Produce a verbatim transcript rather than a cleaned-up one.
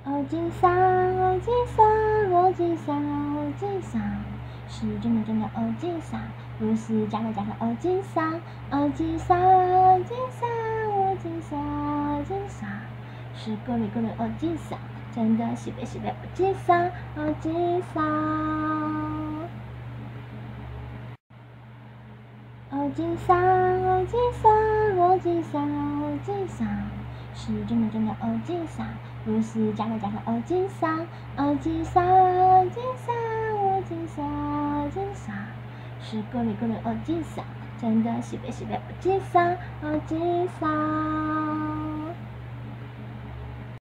おじさんおじさんおじさんおじさん，是真的真的おじさん，不是假的假的おじさん。おじさんおじさんおじさんおじさん，是咕噜咕噜おじさん，真的西北西北おじさんおじさん。おじさんおじさんおじさんおじさん，是真的真的おじさん，不是假的假的おじさん。おじさんおじさんおじさんおじさん，是咕噜咕噜おじさん，真的西北西北おじさんおじさん。